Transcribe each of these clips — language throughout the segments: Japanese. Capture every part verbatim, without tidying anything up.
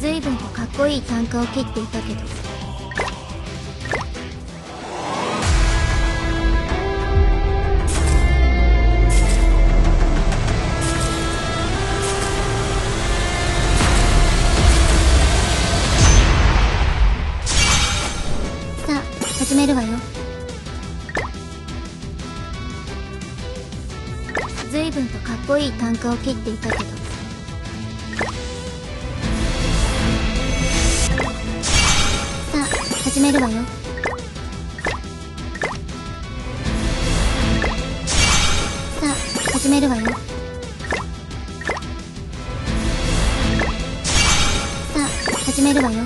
随分とかっこいい単価を切っていたけど。さあ始めるわよ。随分とかっこいい単価を切っていたけど。さあ始めるわよ。さあ始めるわよ。さあ始めるわよ。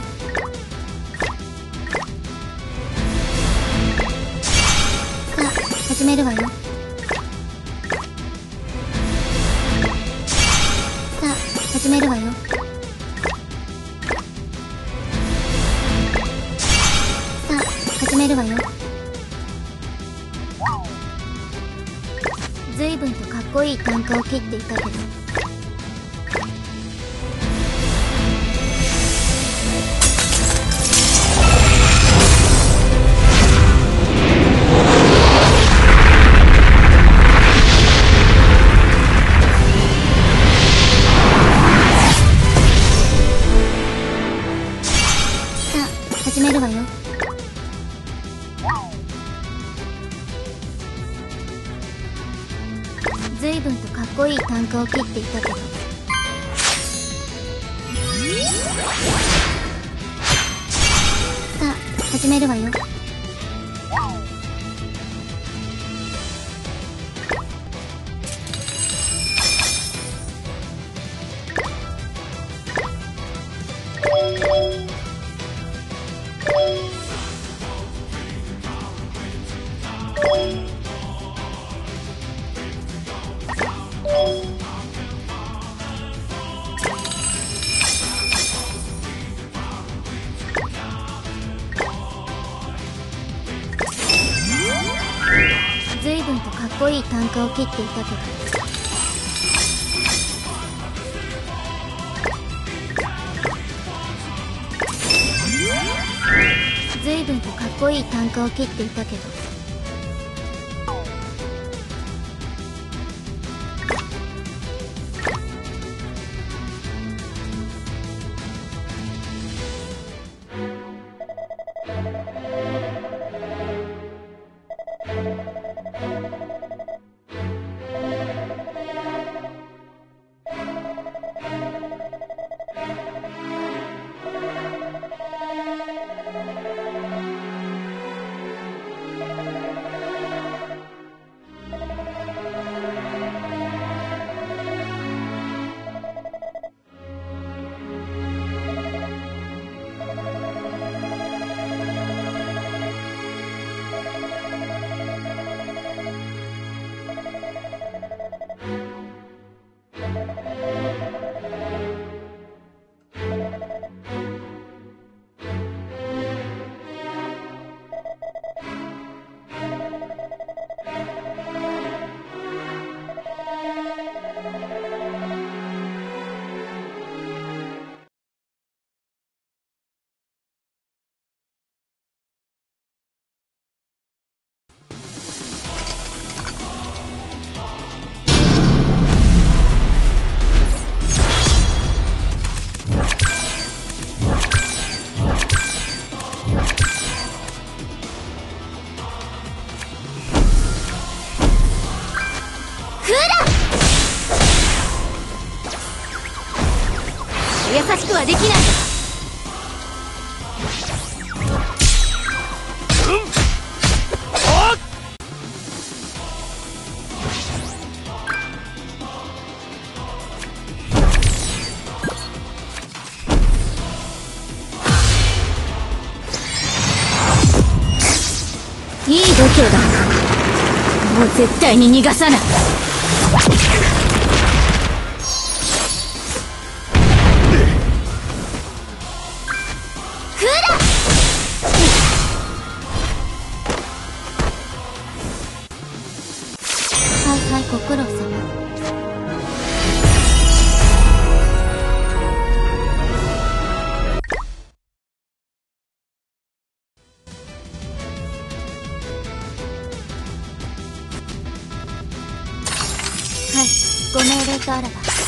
さあ始めるわよ。始めるわよ。さあ始めるわよ。随分とかっこいい単価を切っていたけど。始めるわよ。随分とかっこいい単価を切っていたけど。さあ始めるわよ。随分とかっこいい単価を切っていたけど。随分とかっこいい単価を切っていたけど。優しくはできないんだ。いい度胸だ。もう絶対に逃がさない。はいはいご苦労様。 命令があれば